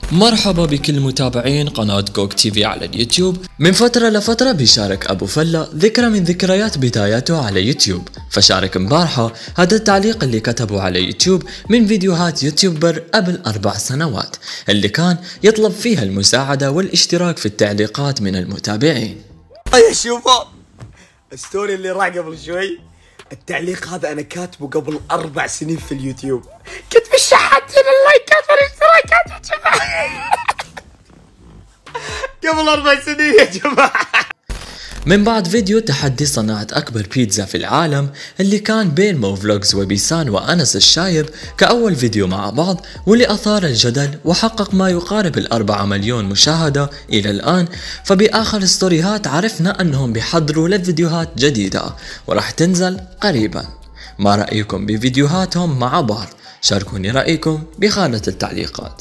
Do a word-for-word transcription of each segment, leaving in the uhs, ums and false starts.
مرحبا بكل متابعين قناة كوك تي في على اليوتيوب. من فترة لفترة بيشارك أبو فلا ذكرى من ذكريات بداياته على يوتيوب، فشارك مبارحة هذا التعليق اللي كتبه على يوتيوب من فيديوهات يوتيوبر قبل أربع سنوات، اللي كان يطلب فيها المساعدة والاشتراك في التعليقات من المتابعين. يا شوفوا الستوري اللي راح قبل شوي، التعليق هذا أنا كاتبه قبل أربع سنين في اليوتيوب، كنت بالشحاتين اللايكات والاشتراكات يا جماعة قبل أربع سنين يا جماعة. من بعد فيديو تحدي صناعة أكبر بيتزا في العالم اللي كان بين موفلوجز وبيسان وأنس الشايب كأول فيديو مع بعض، واللي أثار الجدل وحقق ما يقارب الأربعة مليون مشاهدة إلى الآن، فبآخر ستوريهات عرفنا أنهم بيحضروا لفيديوهات جديدة وراح تنزل قريبا. ما رأيكم بفيديوهاتهم مع بعض؟ شاركوني رأيكم بخانة التعليقات.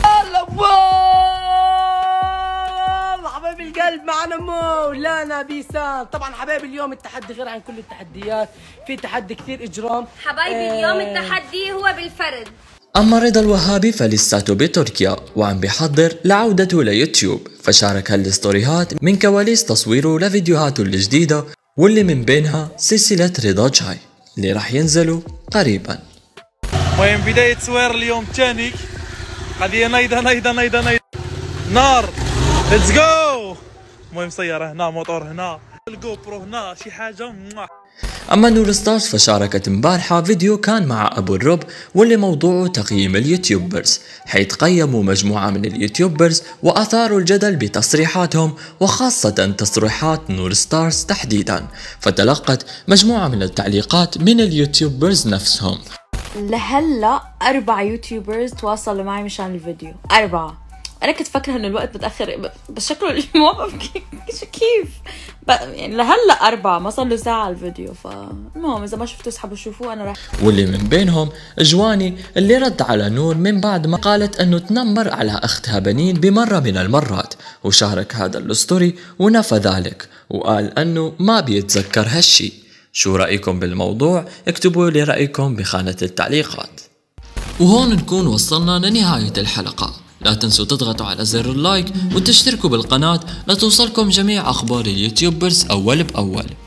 حبايب القلب معنا مولانا بيسان. طبعا حبايب اليوم التحدي غير عن كل التحديات، في تحدي كثير اجرام حبايبي. آه اليوم التحدي هو بالفرد. أما رضا الوهابي فلساته بتركيا وعم بيحضر لعودته ليوتيوب، فشارك هالستوريهات من كواليس تصويره لفيديوهاته الجديدة، واللي من بينها سلسلة رضا جاي اللي راح ينزلوا قريبا. المهم بداية تصوير اليوم الثاني، هذه نايدة نايدة نايدة نايدة نار، ليتس جو. المهم سيارة هنا، موتور هنا، الجو برو هنا، شي حاجة. أما نور ستارز فشاركت مبارحة فيديو كان مع أبو الرب، واللي موضوعه تقييم اليوتيوبرز، حيث قيموا مجموعة من اليوتيوبرز وأثاروا الجدل بتصريحاتهم، وخاصة تصريحات نور ستارز تحديدا، فتلقت مجموعة من التعليقات من اليوتيوبرز نفسهم. لهلا أربع يوتيوبرز تواصلوا معي مشان الفيديو، أربعة. أنا كنت فاكرة إنه الوقت متأخر، بس شكله الموقف كيف يعني لهلا أربعة، ما صار له ساعة الفيديو. فالمهم إذا ما شفتوا اسحبوا شوفوا. أنا راح واللي من بينهم جواني اللي رد على نور من بعد ما قالت إنه تنمر على أختها بنين بمرة من المرات، وشارك هذا الستوري ونفى ذلك وقال إنه ما بيتذكر هالشي. شو رأيكم بالموضوع؟ اكتبوا لي رأيكم بخانة التعليقات. وهون نكون وصلنا لنهاية الحلقة. لا تنسوا تضغطوا على زر اللايك وتشتركوا بالقناة لتوصلكم جميع أخبار اليوتيوبرز أول بأول.